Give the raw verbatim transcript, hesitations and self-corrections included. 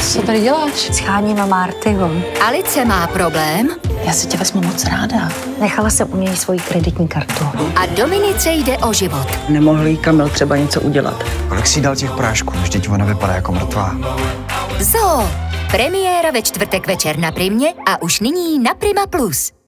Co tady děláš? Scháníme Martyho. Alice má problém. Já si tě vezmu moc ráda. Nechala jsem u něj svoji kreditní kartu. A Dominice jde o život. Nemohl jí Kamil třeba něco udělat. Kolik si dal těch prášků? Vždyť ona vypadá jako mrtvá. Zoo. Premiéra ve čtvrtek večer na Primě a už nyní na Prima Plus.